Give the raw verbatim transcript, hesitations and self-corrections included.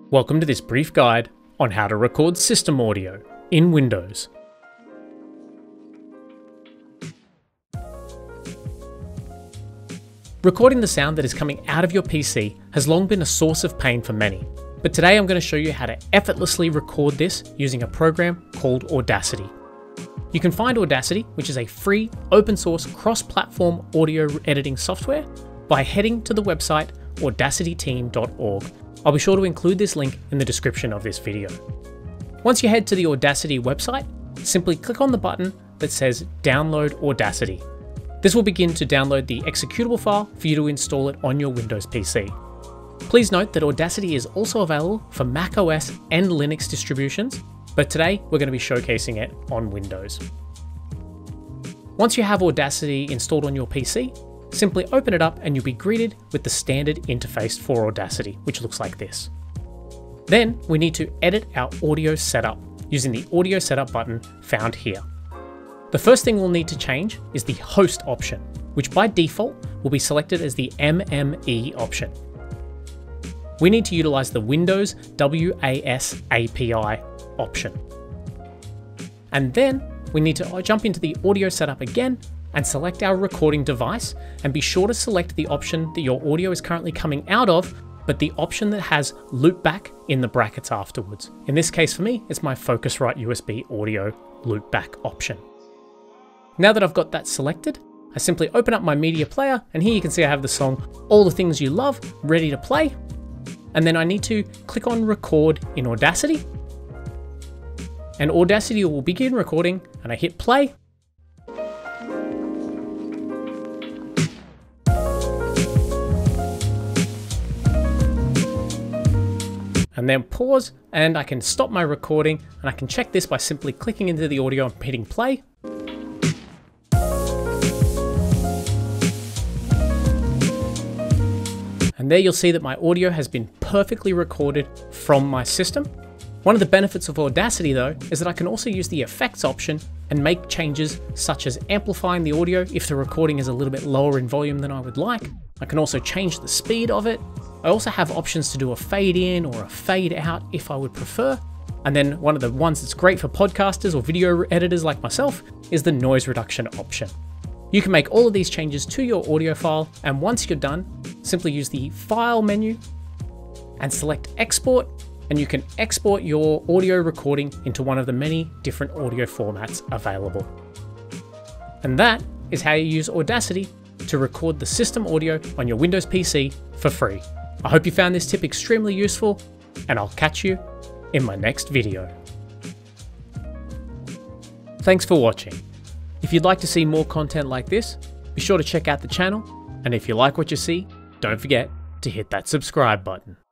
Welcome to this brief guide on how to record system audio in Windows. Recording the sound that is coming out of your P C has long been a source of pain for many, but today I'm going to show you how to effortlessly record this using a program called Audacity. You can find Audacity, which is a free, open source, cross-platform audio editing software, by heading to the website audacity team dot org. I'll be sure to include this link in the description of this video. Once you head to the Audacity website, simply click on the button that says Download Audacity. This will begin to download the executable file for you to install it on your Windows P C. Please note that Audacity is also available for macOS and Linux distributions, but today we're going to be showcasing it on Windows. Once you have Audacity installed on your P C, simply open it up and you'll be greeted with the standard interface for Audacity, which looks like this. Then we need to edit our audio setup using the audio setup button found here. The first thing we'll need to change is the host option, which by default will be selected as the M M E option. We need to utilize the Windows W A S A P I option. And then we need to jump into the audio setup again and select our recording device, and be sure to select the option that your audio is currently coming out of, but the option that has loopback in the brackets afterwards. In this case for me, it's my Focusrite U S B audio loopback option. Now that I've got that selected, I simply open up my media player, and here you can see I have the song All the Things You Love ready to play. And then I need to click on record in Audacity, and Audacity will begin recording, and I hit play. And then pause, and I can stop my recording, and I can check this by simply clicking into the audio and hitting play. And there you'll see that my audio has been perfectly recorded from my system. One of the benefits of Audacity though is that I can also use the effects option and make changes such as amplifying the audio if the recording is a little bit lower in volume than I would like. I can also change the speed of it. I also have options to do a fade in or a fade out if I would prefer. And then one of the ones that's great for podcasters or video editors like myself is the noise reduction option. You can make all of these changes to your audio file, and once you're done, simply use the File menu and select Export, and you can export your audio recording into one of the many different audio formats available. And that is how you use Audacity to record the system audio on your Windows P C for free. I hope you found this tip extremely useful, and I'll catch you in my next video. Thanks for watching. If you'd like to see more content like this, be sure to check out the channel, and if you like what you see, don't forget to hit that subscribe button.